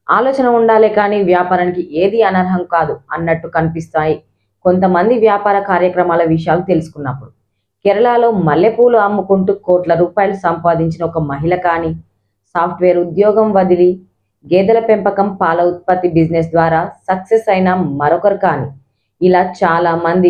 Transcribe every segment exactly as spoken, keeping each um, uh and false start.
ఆలోచన ఉండాలే కానీ వ్యాపారానికి ఏది అనర్హం కాదు అన్నట్టు కనిపిస్తాయి కొంతమంది వ్యాపార కార్యక్రమాల విషయాలు తెలుసుకున్నప్పుడు. కేరళలో మల్లెపూలు అమ్ముకుంటూ కోట్ల రూపాయలు సంపాదించిన ఒక మహిళ కానీ, సాఫ్ట్వేర్ ఉద్యోగం వదిలి గేదెల పెంపకం, పాల ఉత్పత్తి బిజినెస్ ద్వారా సక్సెస్ అయిన మరొకరు కానీ, ఇలా చాలా మంది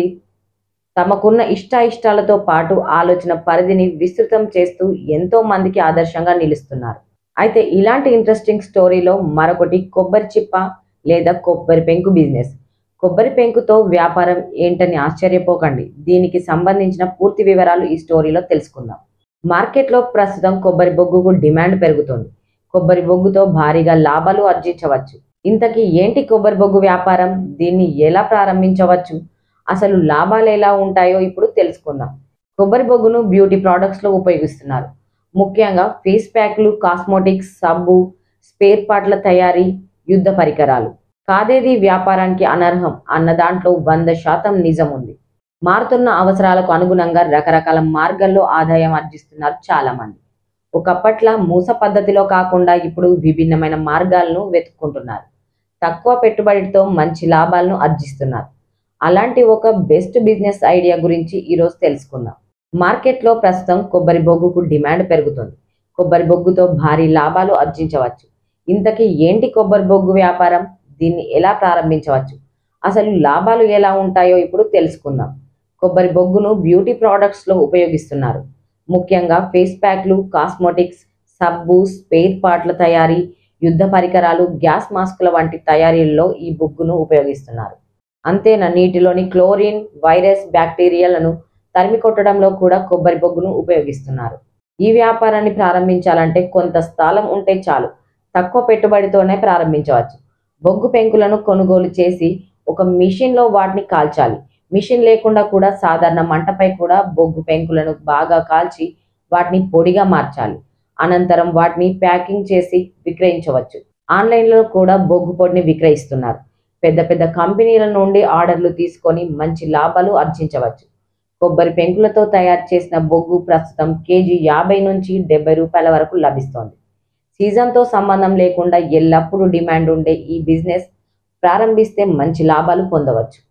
తమకున్న ఇష్టాయిష్టాలతో పాటు ఆలోచన పరిధిని విస్తృతం చేస్తూ ఎంతో మందికి ఆదర్శంగా నిలుస్తున్నారు. అయితే ఇలాంటి ఇంట్రెస్టింగ్ స్టోరీలో మరొకటి కొబ్బరి చిప్ప లేదా కొబ్బరి పెంకు బిజినెస్. కొబ్బరి పెంకుతో వ్యాపారం ఏంటని ఆశ్చర్యపోకండి. దీనికి సంబంధించిన పూర్తి వివరాలు ఈ స్టోరీలో తెలుసుకుందాం. మార్కెట్లో ప్రస్తుతం కొబ్బరి బొగ్గుకు డిమాండ్ పెరుగుతుంది. కొబ్బరి బొగ్గుతో భారీగా లాభాలు ఆర్జించవచ్చు. ఇంతకీ ఏంటి కొబ్బరి బొగ్గు వ్యాపారం? దీన్ని ఎలా ప్రారంభించవచ్చు? అసలు లాభాలు ఎలా ఉంటాయో ఇప్పుడు తెలుసుకుందాం. కొబ్బరి బొగ్గును బ్యూటీ ప్రోడక్ట్స్లో ఉపయోగిస్తున్నారు. ముఖ్యంగా ఫేస్ ప్యాక్లు, కాస్మోటిక్స్, సబ్బు, స్పేర్ పార్ట్ల తయారీ, యుద్ధ పరికరాలు. కాదేది వ్యాపారానికి అనర్హం అన్న దాంట్లో వంద శాతం నిజం ఉంది. మారుతున్న అవసరాలకు అనుగుణంగా రకరకాల మార్గాల్లో ఆదాయం ఆర్జిస్తున్నారు చాలామంది. ఒకప్పట్ల మూస పద్ధతిలో కాకుండా ఇప్పుడు విభిన్నమైన మార్గాలను వెతుక్కుంటున్నారు. తక్కువ పెట్టుబడితో మంచి లాభాలను ఆర్జిస్తున్నారు. అలాంటి ఒక బెస్ట్ బిజినెస్ ఐడియా గురించి ఈరోజు తెలుసుకుందాం. మార్కెట్లో ప్రస్తుతం కొబ్బరి బొగ్గుకు డిమాండ్ పెరుగుతుంది. కొబ్బరి బొగ్గుతో భారీ లాభాలు ఆర్జించవచ్చు. ఇంతకీ ఏంటి కొబ్బరి బొగ్గు వ్యాపారం? దీన్ని ఎలా ప్రారంభించవచ్చు? అసలు లాభాలు ఎలా ఉంటాయో ఇప్పుడు తెలుసుకుందాం. కొబ్బరి బొగ్గును బ్యూటీ ప్రోడక్ట్స్లో ఉపయోగిస్తున్నారు. ముఖ్యంగా ఫేస్ ప్యాక్లు, కాస్మోటిక్స్, సబ్బు, స్పేర్ పార్ట్ల తయారీ, యుద్ధ పరికరాలు, గ్యాస్ మాస్కుల వంటి తయారీల్లో ఈ బొగ్గును ఉపయోగిస్తున్నారు. అంతేనా, నీటిలోని క్లోరిన్, వైరస్, బ్యాక్టీరియాలను తరిమి కొట్టడంలో కూడా కొబ్బరి బొగ్గును ఉపయోగిస్తున్నారు. ఈ వ్యాపారాన్ని ప్రారంభించాలంటే కొంత స్థలం ఉంటే చాలు. తక్కువ పెట్టుబడితోనే ప్రారంభించవచ్చు. బొగ్గు పెంకులను కొనుగోలు చేసి ఒక మిషన్లో వాటిని కాల్చాలి. మిషన్ లేకుండా కూడా సాధారణ మంటపై కూడా బొగ్గు పెంకులను బాగా కాల్చి వాటిని పొడిగా మార్చాలి. అనంతరం వాటిని ప్యాకింగ్ చేసి విక్రయించవచ్చు. ఆన్లైన్లో కూడా బొగ్గు పొడిని విక్రయిస్తున్నారు. పెద్ద పెద్ద కంపెనీల నుండి ఆర్డర్లు తీసుకొని మంచి లాభాలు ఆర్జించవచ్చు. కొబ్బరి పెంకులతో తయారు చేసిన బొగ్గు ప్రస్తుతం కేజీ యాభై నుంచి డెబ్బై రూపాయల వరకు లభిస్తోంది. సీజన్తో సంబంధం లేకుండా ఎల్లప్పుడూ డిమాండ్ ఉండే ఈ బిజినెస్ ప్రారంభిస్తే మంచి లాభాలు పొందవచ్చు.